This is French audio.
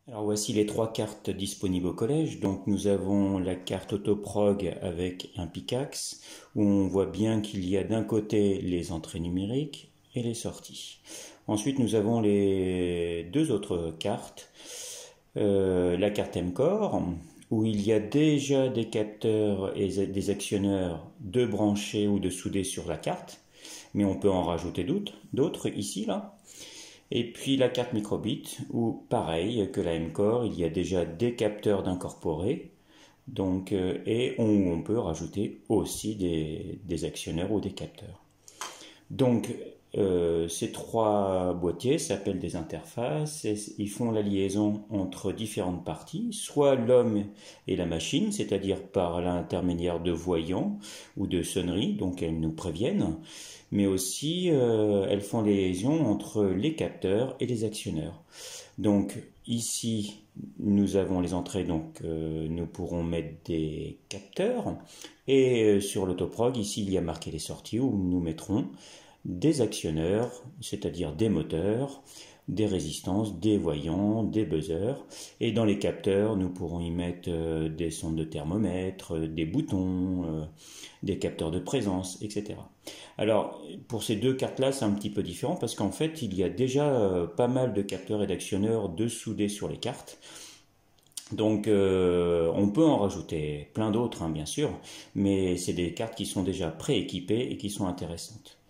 Alors voici les trois cartes disponibles au collège. Donc nous avons la carte Autoprog avec un pickaxe où on voit bien qu'il y a d'un côté les entrées numériques et les sorties. Ensuite nous avons les deux autres cartes. La carte MCore où il y a déjà des capteurs et des actionneurs de branchés ou de soudés sur la carte, mais on peut en rajouter d'autres ici là. Et puis la carte microbit, où pareil que la MCore, il y a déjà des capteurs d'incorporer, donc, et on peut rajouter aussi des actionneurs ou des capteurs. Donc ces trois boîtiers s'appellent des interfaces et ils font la liaison entre différentes parties, soit l'homme et la machine, c'est-à-dire par l'intermédiaire de voyants ou de sonneries, donc elles nous préviennent, mais aussi elles font les liaisons entre les capteurs et les actionneurs. Donc ici nous avons les entrées, donc nous pourrons mettre des capteurs, et sur l'autoprog ici il y a marqué les sorties où nous mettrons des actionneurs, c'est-à-dire des moteurs, des résistances, des voyants, des buzzers. Et dans les capteurs, nous pourrons y mettre des sondes de thermomètre, des boutons, des capteurs de présence, etc. Alors, pour ces deux cartes-là, c'est un petit peu différent parce qu'en fait, il y a déjà pas mal de capteurs et d'actionneurs de soudés sur les cartes. Donc on peut en rajouter plein d'autres, hein, bien sûr, mais c'est des cartes qui sont déjà prééquipées et qui sont intéressantes.